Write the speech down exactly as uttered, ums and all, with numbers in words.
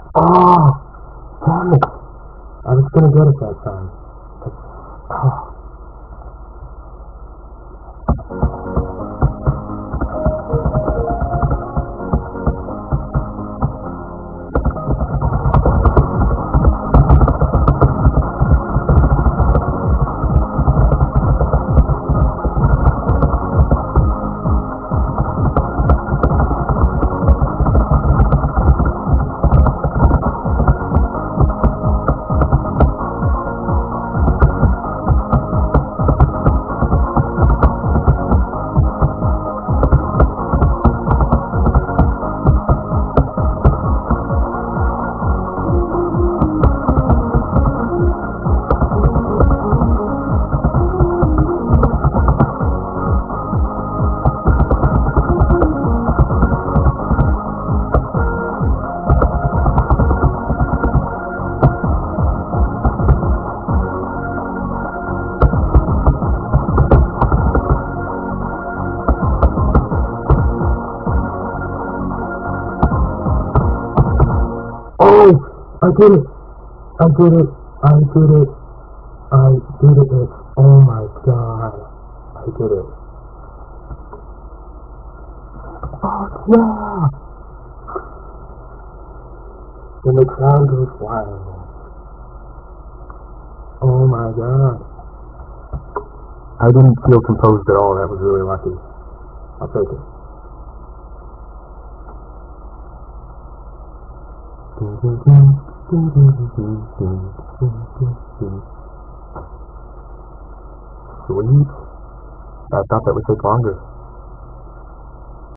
Oh, damn it. I was gonna get it that time. But, oh. I did it! I did it! I did it! I did it! Oh my god! I did it! Oh yeah! And the crowd goes wild. Oh my god! I didn't feel composed at all. That was really lucky. I'll take it. Sweet. I thought that would take longer.